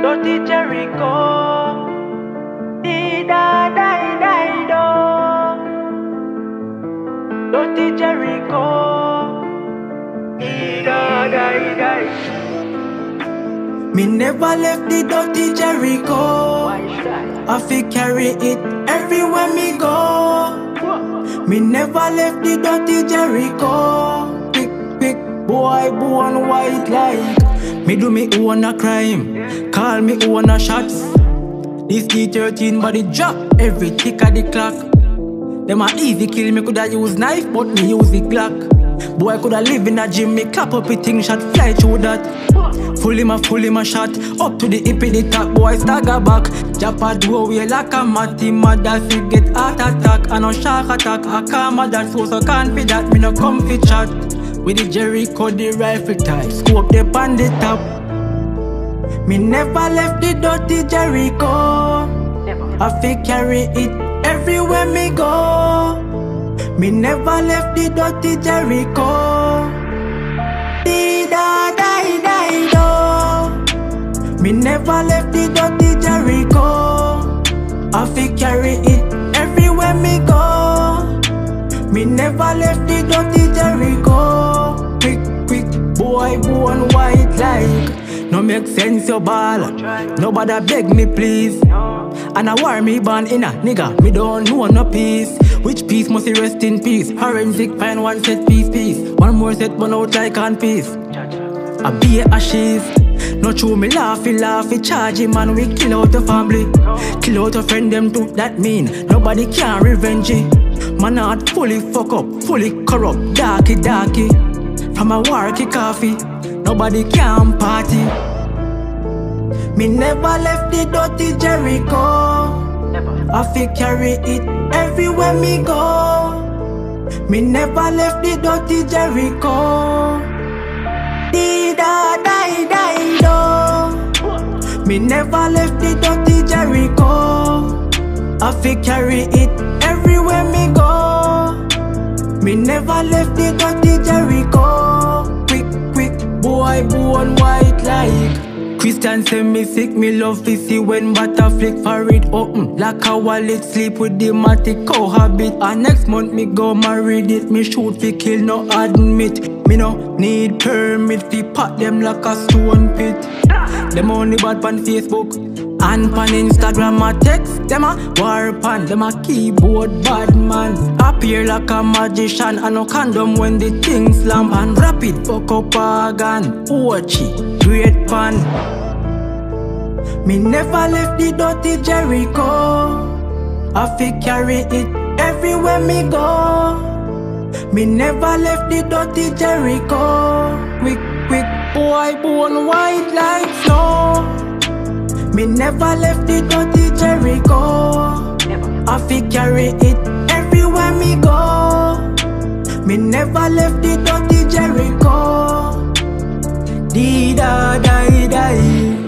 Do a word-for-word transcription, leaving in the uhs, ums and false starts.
Dutty Jericho. Ida die die do. Dutty Jericho. Ida die die. Me never left the Dutty Jericho. Why should I? I fi carry it everywhere me go. Me never left the Dutty Jericho. Big, big boy, born white like. Me do me own a crime, call me own a shots. This D thirteen body drop every tick of the clock. Them a easy kill, me coulda use knife, but me use the Glock. Boy coulda live in a gym, me clap up a thing shot, fly through that. Full him a, full him a shot, up to the hip in the top, boy stagger back. Jump a doorway like a matty, mother fi get heart attack. I no shark attack, a Calma that so so can't be that, me no comfy chat. With the Jericho, the rifle type, scope the on the top. Me never left the Dutty Jericho. Never. I fi carry it everywhere me go. Me never left the Dutty Jericho. Ida die die do. Me never left the Dutty Jericho. I fi carry it everywhere me go. Me never left the Dutty Jericho. Quick, quick, boy, born white like. No make sense your ball. Nobody beg me please. And I war me born in a nigga. Me don't know no peace. Which piece must he rest in peace? Forensic find one set piece piece. One more set burn out like on piece. I be a ashes. No true me laughy laughy charge him and we kill out the family. Kill out a friend them too. That mean nobody can revenge it. Man heart fully fuck up, fully corrupt, darky darky. From a worky coffee, nobody can party. Me never left the Dutty Jericho. Never. I fi carry it everywhere me go. Me never left the Dutty Jericho. Ida die die do. Me never left the Dutty Jericho. I fi carry it everywhere me go. Me never left the Dutty Jericho. Quick, quick, boy, born white like. Christian say me sick, me love to see when butter flick for it open. Like a wallet, sleep with the matic cohabit. And next month me go married it. Me shoot fi kill, no admit. Me no need permit fi pat them like a stone pit. Them only bad pan Facebook and pan Instagram a text. Them a war pan, them a keyboard bad man. Appear like a magician and no condom when the thing slam. And rapid fuck up organ, Ochi, great pan. Me never left the Dutty Jericho. I fi carry it everywhere me go. Me never left the Dutty Jericho. Quick, quick, boy, born white like snow. Me never left the Dutty Jericho. Never. I fi carry it everywhere me go. Me never left the Dutty Jericho. Dida die die.